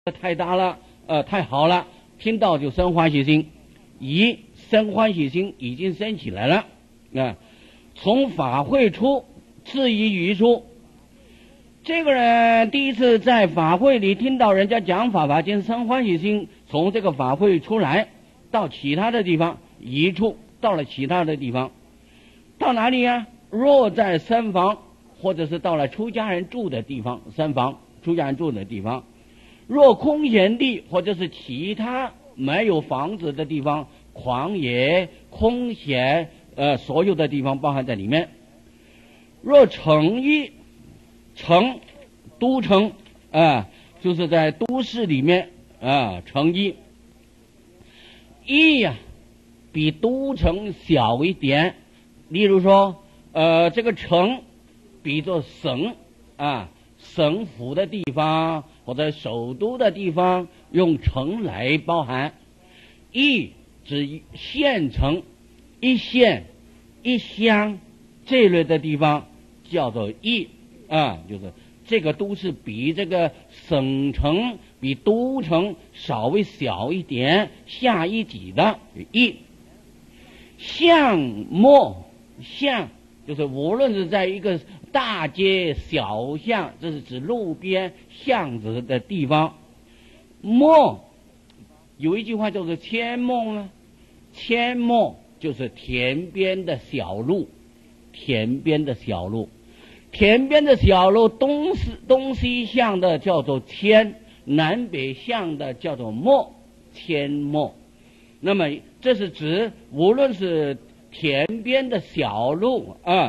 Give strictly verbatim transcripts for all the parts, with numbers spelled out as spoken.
太大了，呃，太好了，听到就生欢喜心，一生欢喜心已经升起来了，啊、呃，从法会出，至于于出。这个人第一次在法会里听到人家讲法华经，生欢喜心，从这个法会出来，到其他的地方移出，到了其他的地方，到哪里呀？若在僧房，或者是到了出家人住的地方，僧房出家人住的地方。若空闲地，或者是其他没有房子的地方，旷野、空闲，呃，所有的地方包含在里面。若城邑，城，都城，啊、呃，就是在都市里面啊、呃，城邑。邑呀，比都城小一点。例如说，呃，这个城，比作省啊，省府的地方。或者首都的地方用城来包含，邑指县城、一县、一乡这类的地方叫做邑啊，就是这个都市比这个省城、比都城稍微小一点，下一级的邑。巷陌，巷就是无论是在一个大街小巷，这是指路边巷子的地方。陌有一句话叫做阡陌呢，阡陌就是田边的小路，田边的小路，田边的小路，东西东西向的叫做阡，南北向的叫做陌，阡陌。那么这是指无论是田边的小路啊，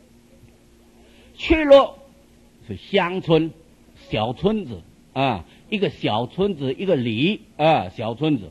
去落是乡村、小村子啊，一个小村子，一个里啊，小村子。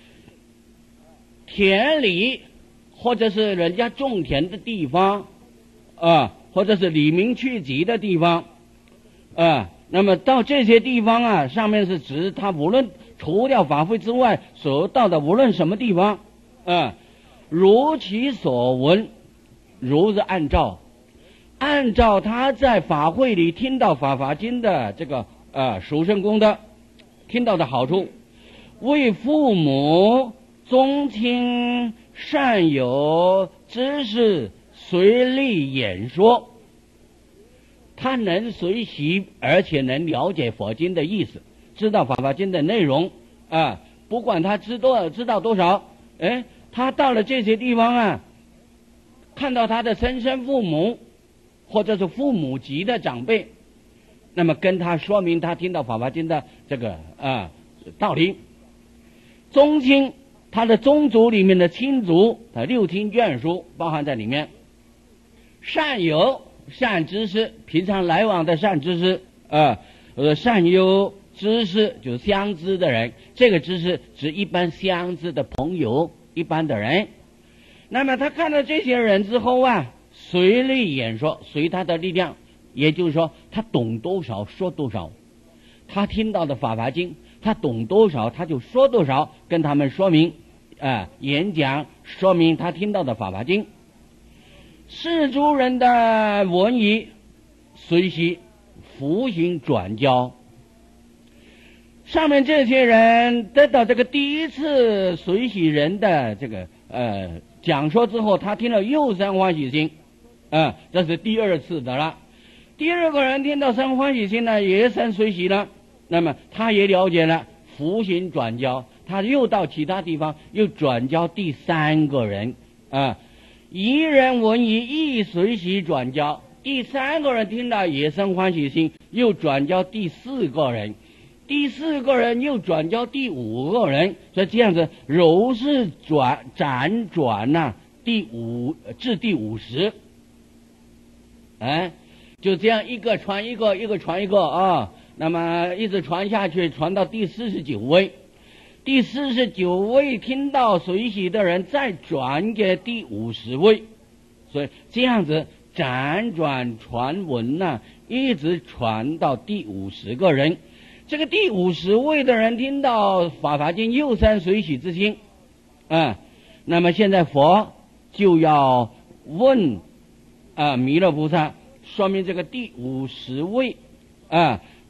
田里或者是人家种田的地方啊，或者是里民聚集的地方啊，那么到这些地方啊，上面是指他无论除掉法会之外所到的无论什么地方啊，如其所闻，如是按照。按照他在法会里听到法华经的这个呃殊胜功德，听到的好处，为父母、宗亲、善友、知识随力演说，他能随喜，而且能了解佛经的意思，知道法华经的内容啊。不管他知多知道多少，哎，他到了这些地方啊，看到他的生身父母。或者是父母级的长辈，那么跟他说明他听到法华经的这个啊道理。宗亲，他的宗族里面的亲族，他六亲眷属包含在里面。善友，善知识，平常来往的善知识啊，呃，善友知识就是相知的人，这个知识指一般相知的朋友，一般的人。那么他看到这些人之后啊，随力演说，随他的力量，也就是说他懂多少说多少，他听到的法华经他懂多少他就说多少，跟他们说明啊、呃，演讲说明他听到的法华经。世诸人的闻疑随喜，福行转交。上面这些人得到这个第一次随喜人的这个呃讲说之后，他听了又生欢喜心。啊，这是第二次的了。第二个人听到生欢喜心呢，也生随喜了，那么他也了解了福行转交，他又到其他地方又转交第三个人啊，一人闻疑亦随喜转交，第三个人听到也生欢喜心，又转交第四个人，第四个人又转交第五个人，所以这样子如是转辗转呐、啊，第五至第五十。哎，就这样一个传一个，一个传一个啊，那么一直传下去，传到第四十九位，第四十九位听到随喜的人再转给第五十位，所以这样子辗转传闻呐、啊，一直传到第五十个人。这个第五十位的人听到法华经又生随喜之心，啊，那么现在佛就要问。啊，弥勒菩萨说明这个第五十位啊，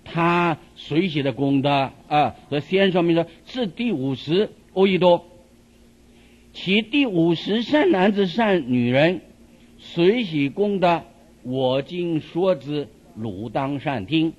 他随喜的功德啊。所以先说明说，是第五十阿逸多，其第五十善男子善女人随喜功德，我今说之，汝当善听。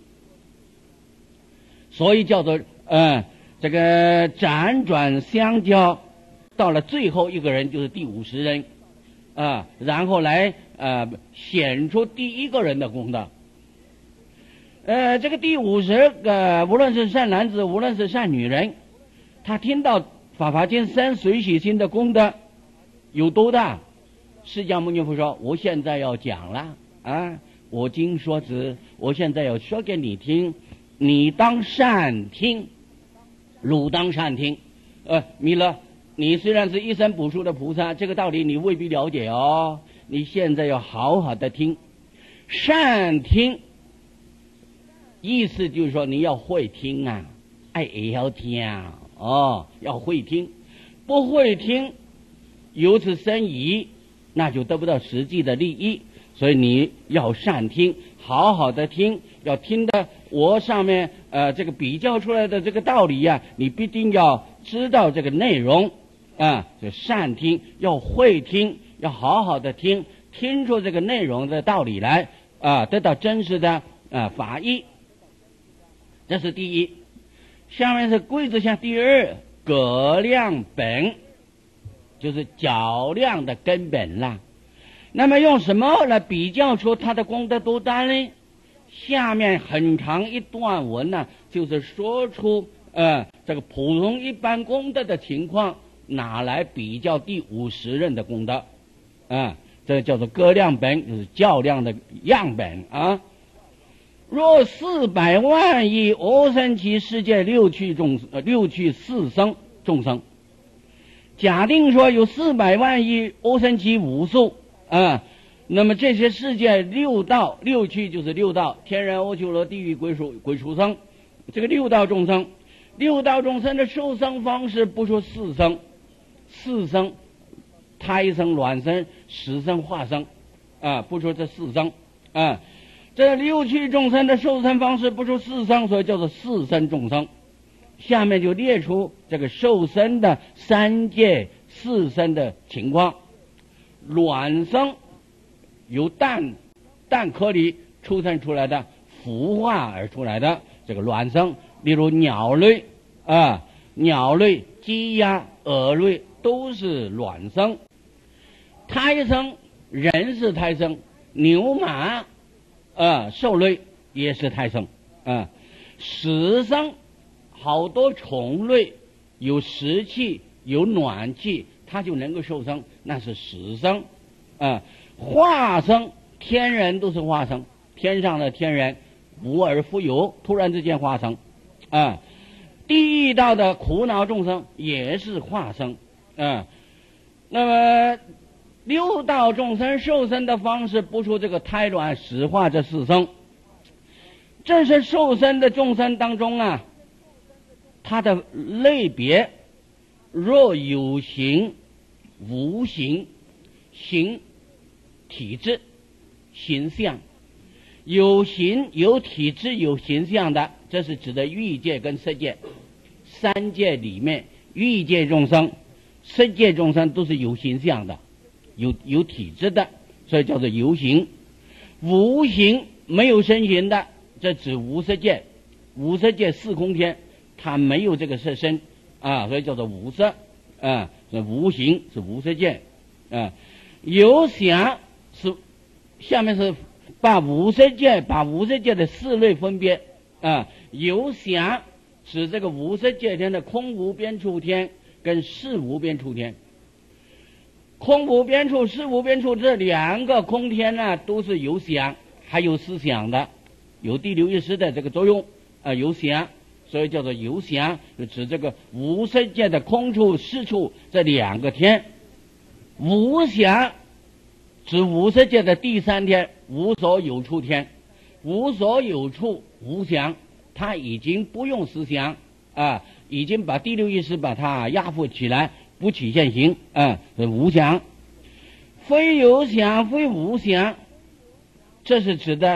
所以叫做呃这个辗转相交，到了最后一个人就是第五十人啊，然后来呃显出第一个人的功德。呃，这个第五十个，无论是善男子，无论是善女人，他听到法华经生随喜心的功德有多大？释迦牟尼佛说：“我现在要讲了啊，我今说之，我现在要说给你听，你当善听，汝当善听。”呃，弥勒，你虽然是一生补处的菩萨，这个道理你未必了解哦。你现在要好好的听，善听。意思就是说你要会听啊，哎也要听啊，哦，要会听，不会听，由此生疑，那就得不到实际的利益。所以你要善听，好好的听，要听的我上面呃这个比较出来的这个道理呀、啊，你必定要知道这个内容啊，就善听，要会听，要好好的听，听出这个内容的道理来啊，得到真实的啊法义。这是第一。下面是贵子相第二，葛量本，就是较量的根本啦。那么用什么来比较出他的功德多大呢？下面很长一段文呢、啊，就是说出呃这个普通一般功德的情况，拿来比较第五十任的功德啊、呃，这叫做葛量本，就是较量的样本啊。若四百万亿阿僧祇世界六趣众呃六趣四生众生，假定说有四百万亿阿僧祇无数啊，那么这些世界六道六趣就是六道，天人、阿修罗、地狱、鬼畜、鬼畜生，这个六道众生，六道众生的受生方式不说四生，四生胎生、卵生、死生、化生啊，不说这四生啊。这六趣众生的受生方式不出四生，所以叫做四生众生。下面就列出这个受生的三界四生的情况。卵生由蛋蛋壳里出生出来的，孵化而出来的这个卵生，例如鸟类啊，鸟类、鸡鸭、鹅类都是卵生。胎生，人是胎生，牛马啊，兽类也是胎生啊。食生，好多虫类有食气有暖气，它就能够受生，那是食生啊。化生，天人都是化生，天上的天人无而复有，突然之间化生啊。地狱道的苦恼众生也是化生啊。那么六道众生受生的方式不出这个胎卵死化这四生。这是受生的众生当中啊，它的类别若有形无形，形体质形象，有形有体质有形象的，这是指的欲界跟色界。三界里面欲界众生色界众生都是有形象的，有有体质的，所以叫做有形。无形没有身形的，这指无色界。无色界四空天它没有这个色身啊，所以叫做无色啊。所以无形是无色界啊。有想是下面是把无色界把无色界的四类分别啊。有想指这个无色界天的空无边处天跟事无边处天。空无边处、事无边处这两个空天呢，都是有想还有思想的，有第六意识的这个作用啊、呃，有想，所以叫做有想，就指这个无色界的空处、事处这两个天。无想指无色界的第三天，无所有处天。无所有处无想，他已经不用思想啊，已经把第六意识把它压服起来，不起现行啊，无想。非有想非无想，这是指的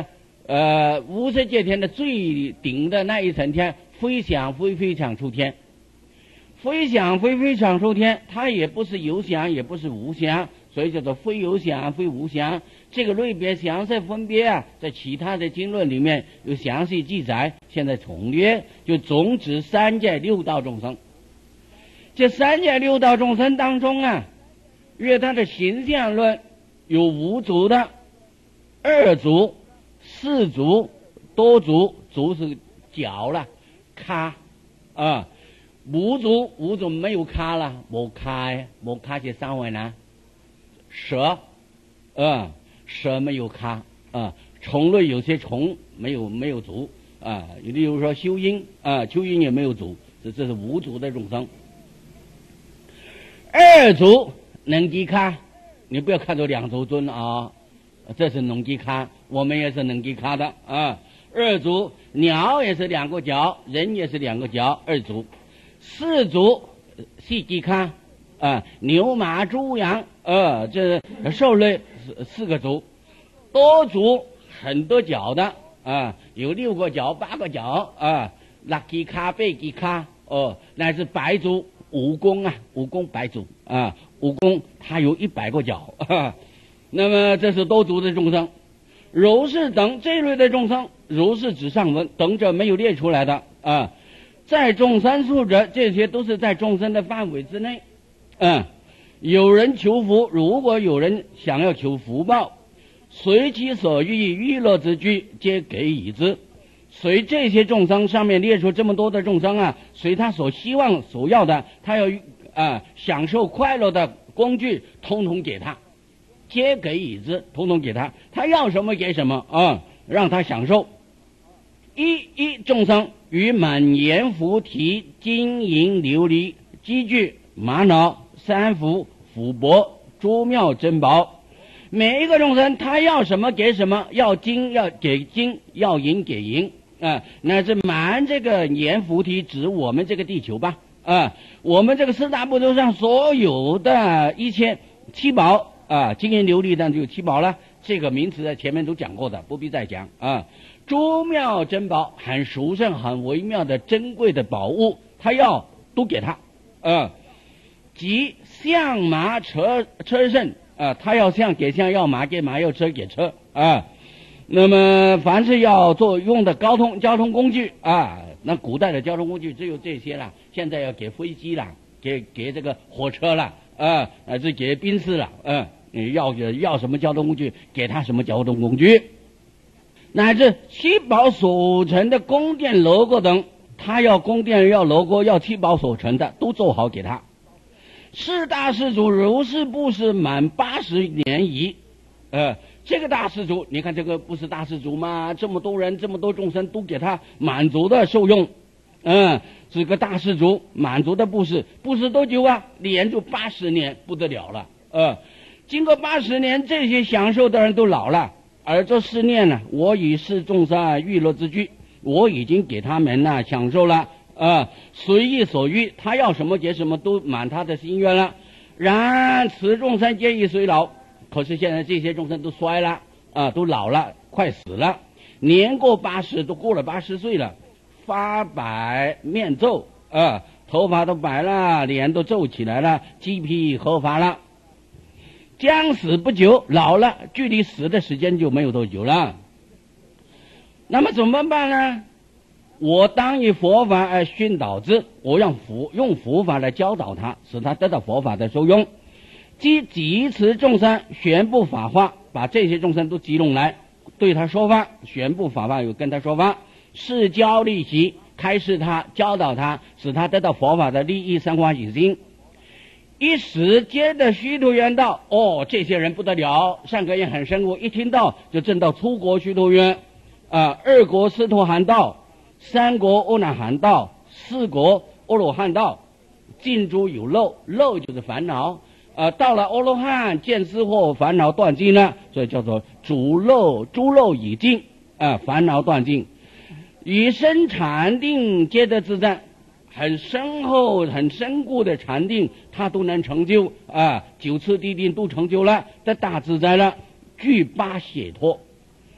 呃无色界天的最顶的那一层天，飞翔飞飞翔出天。飞翔飞飞翔出天，它也不是有想，也不是无想，所以叫做非有想非无想。这个类别详细分别啊，在其他的经论里面有详细记载。现在统略，就总指三界六道众生。这三界六道众生当中啊，约它的形象论有五组的，二组、四组、多组，组是脚了，咖啊。五组五种没有咖了，没咖呀，没咖是三位呢。蛇，啊，蛇没有咖啊。虫类有些虫没有没有足啊，例如说蚯蚓啊，蚯蚓也没有足，这这是五组的众生。二组能机咖，你不要看作两足尊啊，这是能机咖，我们也是能机咖的啊。二组鸟也是两个脚，人也是两个脚，二组。四组细机咖啊，牛马猪羊呃，这兽类四个组。多组很多脚的啊，有六个脚八个脚啊，拉机咖背机咖哦，那是百组。蜈蚣啊，蜈蚣百组啊，蜈蚣它有一百个脚啊。那么这是多组的众生。如是等这类的众生，如是指上文，等者没有列出来的啊。在众生数者，这些都是在众生的范围之内。嗯，有人求福，如果有人想要求福报，随其所欲娱乐之具，皆给予之。随这些众生上面列出这么多的众生啊，随他所希望所要的，他要啊、呃、享受快乐的工具，统统给他，皆给予之，统统给他，他要什么给什么啊，让他享受。一一众生于满言菩提金银琉璃积聚玛瑙三福福帛诸妙珍宝，每一个众生他要什么给什么，要金要给金，要银给银啊，那是满这个言菩提指我们这个地球吧啊，我们这个四大部洲上所有的一切七宝啊，金银琉璃当然就七宝了，这个名词在前面都讲过的，不必再讲啊。诸妙珍宝很殊胜很微妙的珍贵的宝物，他要都给他啊。即象马车车胜啊，他要象给象，要马给马，要车给车啊。那么凡是要做用的交通交通工具啊，那古代的交通工具只有这些了，现在要给飞机了，给给这个火车了啊，啊是给宾士了，嗯、啊，要要什么交通工具，给他什么交通工具。乃至七宝所成的宫殿楼阁等，他要宫殿要楼阁要七宝所成的都做好给他。是大施主如是布施满八十年矣。呃，这个大施主，你看这个不是大施主吗？这么多人这么多众生都给他满足的受用，嗯、呃，这个大施主满足的布施，布施多久啊？连续八十年，不得了了。呃，经过八十年，这些享受的人都老了。而这思念呢，我以是众生娱乐之具，我已经给他们呢享受了啊，随意所欲，他要什么给什么，都满他的心愿了。然此众生皆已衰老，可是现在这些众生都衰了啊，都老了，快死了，年过八十，都过了八十岁了，发白面皱啊，头发都白了，脸都皱起来了，鸡皮褐发了。将死不久，老了，距离死的时间就没有多久了。那么怎么办呢？我当以佛法而训导之，我让佛用佛法来教导他，使他得到佛法的受用。即集持众生，宣布法化，把这些众生都集拢来，对他说法，宣布法化，有跟他说法，示教利息，开示他，教导他，使他得到佛法的利益，生欢喜心。一时间的虚陀园道，哦，这些人不得了，善根也很深厚，一听到就证到出国虚陀园啊，二国斯陀含道，三国阿那含道，四国阿罗汉道，尽诸有漏，漏就是烦恼啊，到了阿罗汉见思惑，烦恼断尽了，所以叫做诸漏诸漏已尽啊，烦恼断尽，以身禅定皆得自在。很深厚很深固的禅定他都能成就啊，九次地定都成就了，这大自在了，具八解脱。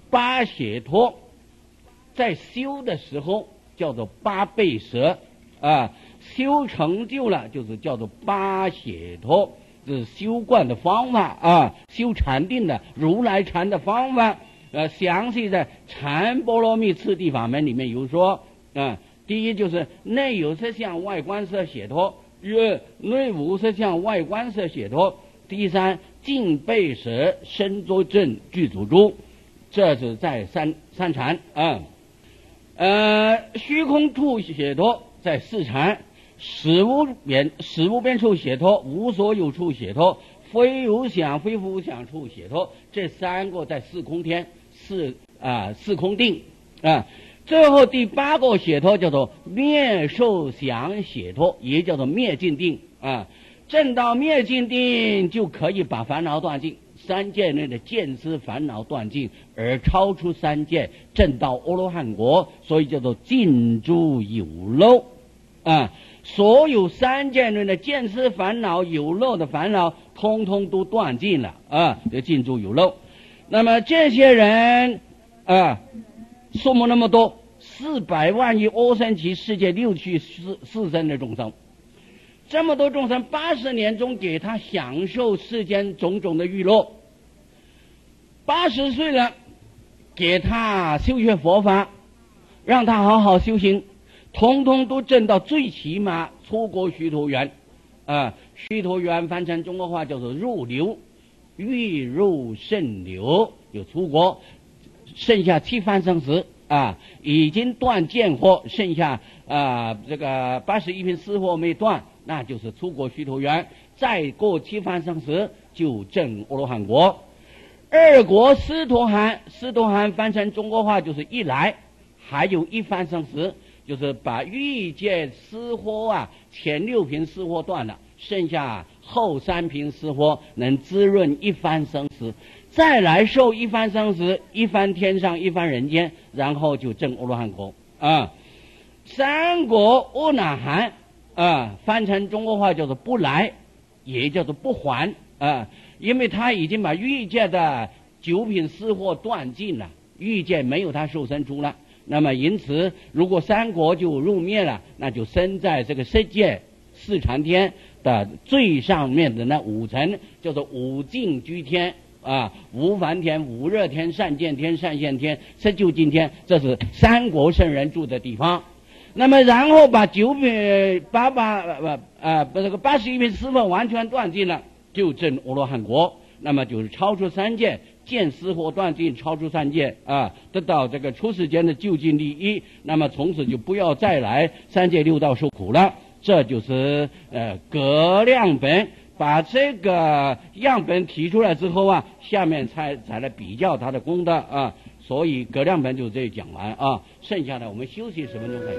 八解脱，在修的时候叫做八倍舍啊，修成就了就是叫做八解脱，这是修观的方法啊，修禅定的如来禅的方法。呃，详细在禅波罗蜜次第法门里面有说啊。第一就是内有色相，外观色解脱；二内无色相，外观色解脱。第三净背舍身作正具足诸，这是在三三禅啊。呃，虚空处解脱在四禅，实无边实无边处解脱，无所有处解脱，非有想非无想处解脱，这三个在四空天四啊四空定啊。最后第八个解脱叫做灭受想解脱，也叫做灭尽定啊。证到灭尽定就可以把烦恼断尽，三界内的见思烦恼断尽，而超出三界，证到阿罗汉国，所以叫做尽诸有漏啊。所有三界内的见思烦恼、有漏的烦恼，通通都断尽了啊，就尽诸有漏。那么这些人啊，数目那么多，四百万亿阿僧祇世界六趣四四生的众生，这么多众生，八十年中给他享受世间种种的娱乐，八十岁了，给他修学佛法，让他好好修行，通通都证到最起码出国须陀园啊，须陀园翻成中国话叫做入流，欲入圣流，有出国，剩下七番生死啊，已经断见惑，剩下啊这个八十一品四惑没断，那就是出国须陀园，再过七番生死就证阿罗汉国。二国斯陀含，斯陀含翻成中国话就是一来，还有一番生死，就是把欲界四惑啊前六品四惑断了，剩下后三品四惑能滋润一番生死，再来受一番生死，一番天上一番人间，然后就证阿罗汉国啊。三国阿那含啊，翻成中国话叫做不来，也叫做不还啊，因为他已经把欲界的九品四惑断尽了，欲界没有他受生出了，那么因此如果三国就入灭了，那就生在这个世界四禅天的最上面的那五层，叫做五净居天啊，无烦天、无热天、善见天、善现天、色究竟天，这是三国圣人住的地方。那么然后把九品八八呃呃不这个八十一品四惑完全断尽了，就证阿罗汉国，那么就是超出三界，见思惑断尽，超出三界啊，得到这个出世间的究竟利益，那么从此就不要再来三界六道受苦了。这就是呃格量本，把这个样本提出来之后啊，下面才才来比较它的功德啊。所以格量本就这里讲完啊，剩下的我们休息十分钟再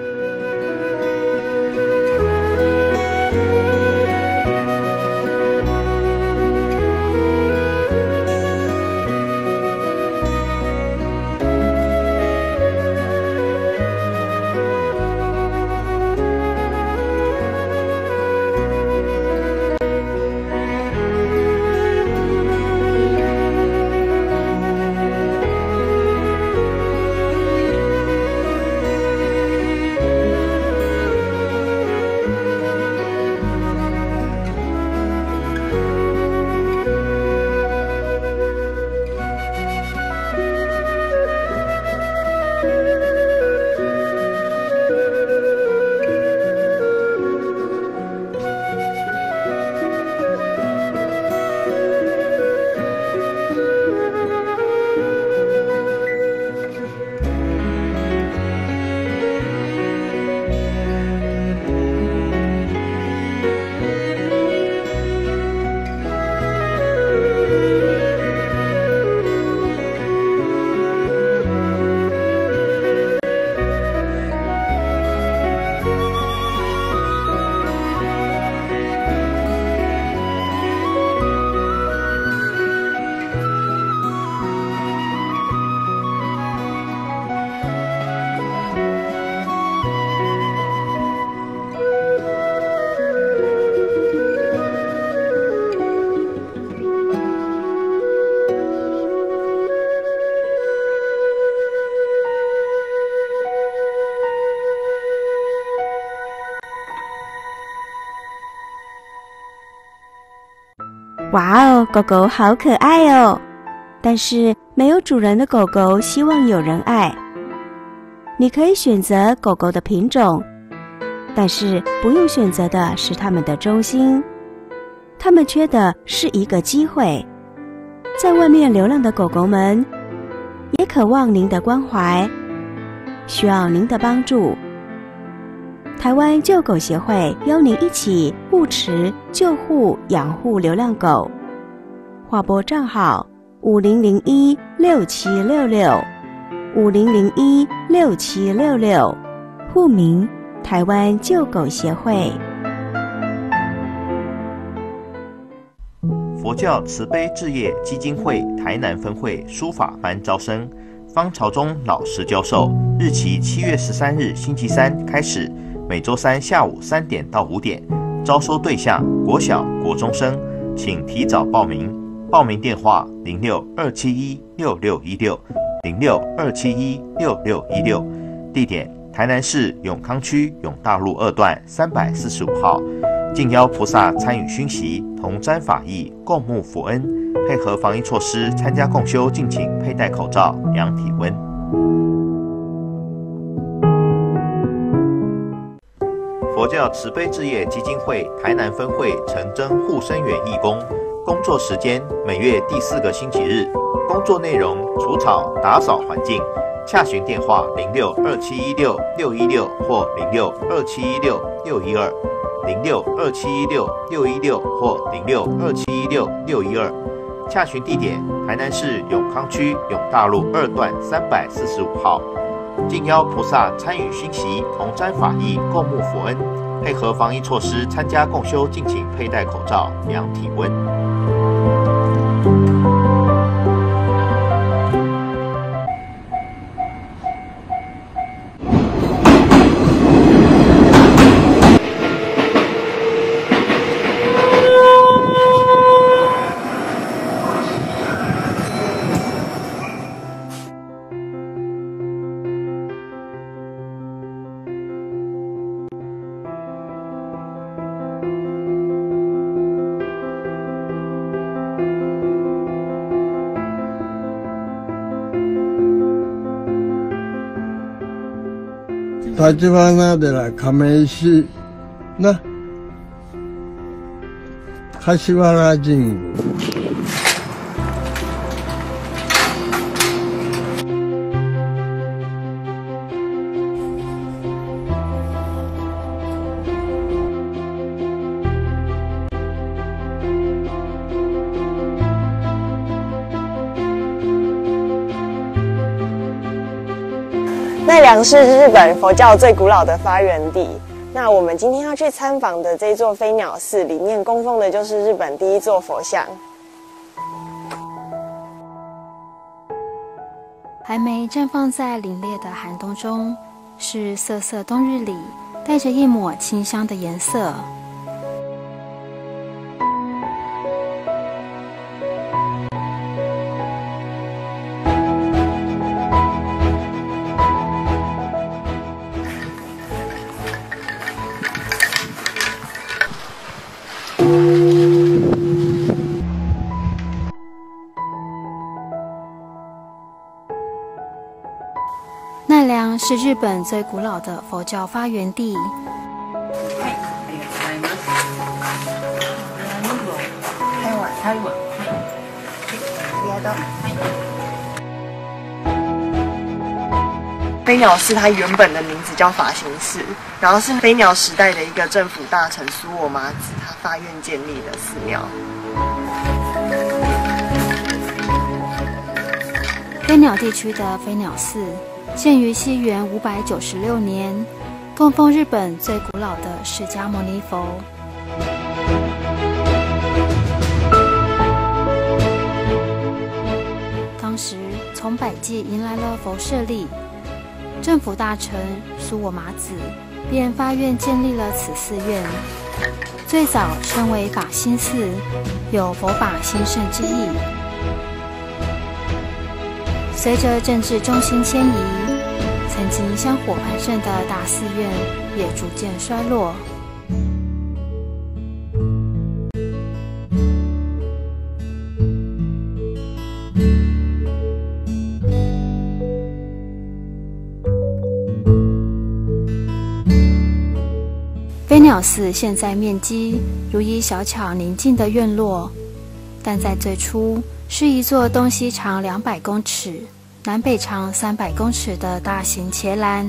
讲。 哇哦，狗狗好可爱哦！但是没有主人的狗狗希望有人爱。你可以选择狗狗的品种，但是不用选择的是它们的忠心。它们缺的是一个机会。在外面流浪的狗狗们也渴望您的关怀，需要您的帮助。台湾救狗协会邀您一起护持、救护、养护流浪狗。划拨账号五零零一六七六六五零零一六七六六，户名台湾救狗协会。 佛教慈悲置业基金会台南分会书法班招生，方朝忠老师教授，日期七月十三日星期三开始，每周三下午三点到五点，招收对象国小、国中生，请提早报名。报名电话零六二七一六六一六零六二七一六六一六，地点台南市永康区永大路二段三百四十五号。敬邀菩萨参与熏习，同沾法益，共沐佛恩。配合防疫措施参加共修，敬请佩戴口罩、量体温。佛教慈悲置业基金会台南分会陈真护生员义工，工作时间每月第四个星期日，工作内容除草、打扫环境。洽询电话零六二七一六六一六或零六二七一六六一二。零六二七一六六一六或零六二七一六六一二，洽询地点台南市永康区永大路二段三百四十五号。敬邀菩萨参与熏习，同沾法益，共沐佛恩。配合防疫措施参加共修，敬请佩戴口罩、量体温。 立花寺亀石な柏原神宮。 奈良是日本佛教最古老的发源地。那我们今天要去参访的这座飞鸟寺，里面供奉的就是日本第一座佛像。 还没绽放在凛冽的寒冬中，是瑟瑟冬日里带着一抹清香的颜色。奈良是日本最古老的佛教发源地。 飞鸟寺它原本的名字叫法行寺，然后是飞鸟时代的一个政府大臣苏我麻子他发愿建立的寺庙。 飞鸟地区的飞鸟寺建于西元五百九十六年，供奉日本最古老的释迦牟尼佛。当时从百济迎来了佛舍利，政府大臣苏我麻子便发愿建立了此寺院。最早称为法心寺，有佛法兴盛之意。随着政治中心迁移，曾经香火繁盛的大寺院也逐渐衰落。 鸟寺现在面积如一小巧宁静的院落，但在最初是一座东西长两百公尺、南北长三百公尺的大型伽蓝。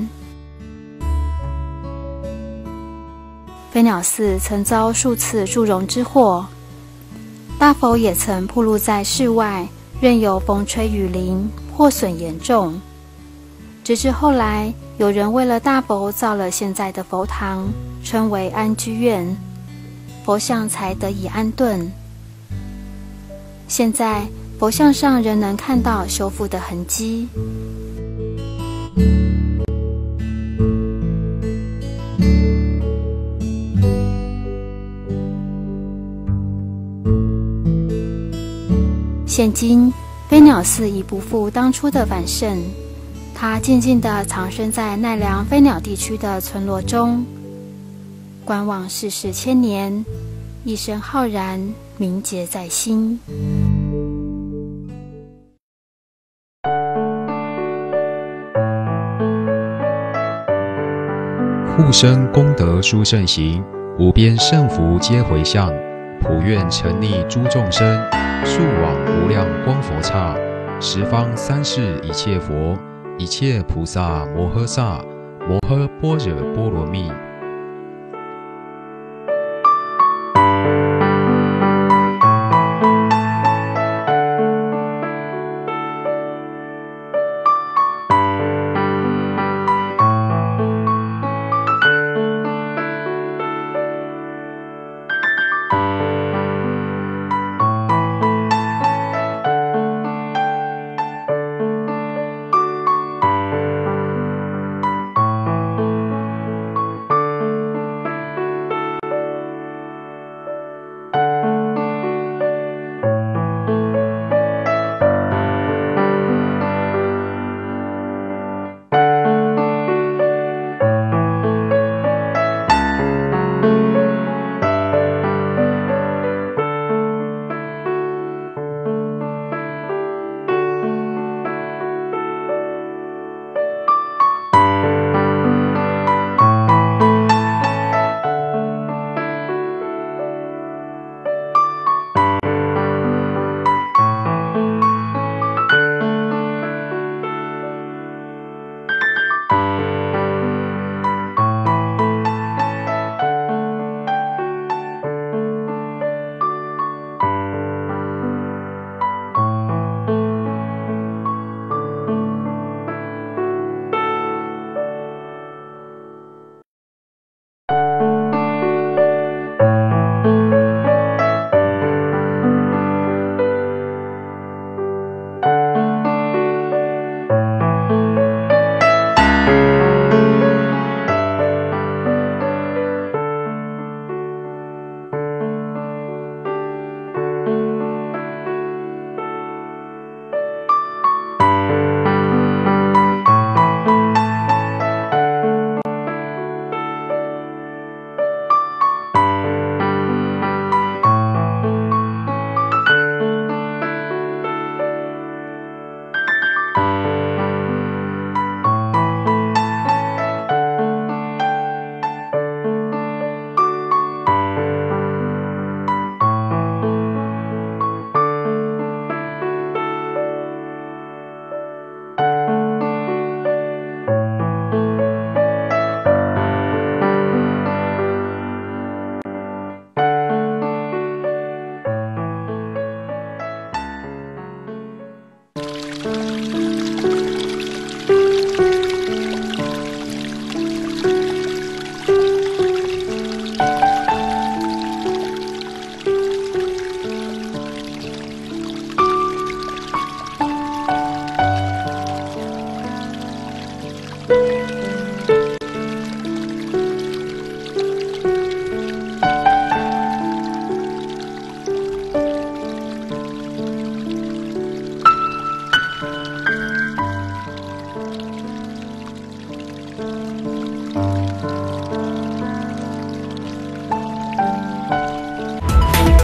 飞鸟寺曾遭数次祝融之祸，大佛也曾暴露在室外，任由风吹雨淋，破损严重。直至后来，有人为了大佛造了现在的佛堂，称为安居院，佛像才得以安顿。现在佛像上仍能看到修复的痕迹。现今飞鸟寺已不复当初的繁盛，它静静地藏身在奈良飞鸟地区的村落中，观望世事千年，一生浩然，铭结在心。 护生功德殊胜行，无边圣福皆回向，普愿沉溺诸众生，速往无量光佛刹，十方三世一切佛，一切菩萨摩诃萨，摩诃般若波罗蜜。